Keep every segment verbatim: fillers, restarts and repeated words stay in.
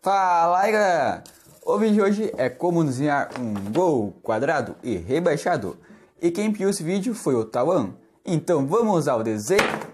Fala aí, galera! O vídeo de hoje é como desenhar um gol quadrado e rebaixado. E quem pediu esse vídeo foi o Tawan. Então vamos ao desenho.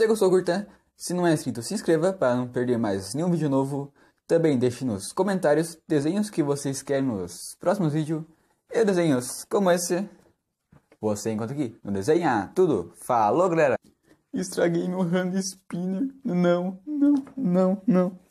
gostou, curta. Se não é inscrito, se inscreva para não perder mais nenhum vídeo novo. Também deixe nos comentários desenhos que vocês querem nos próximos vídeos. E desenhos como esse, você encontra aqui no Desenha Tudo. Falou, galera! Estraguei meu hand spinner. Não, não, não, não.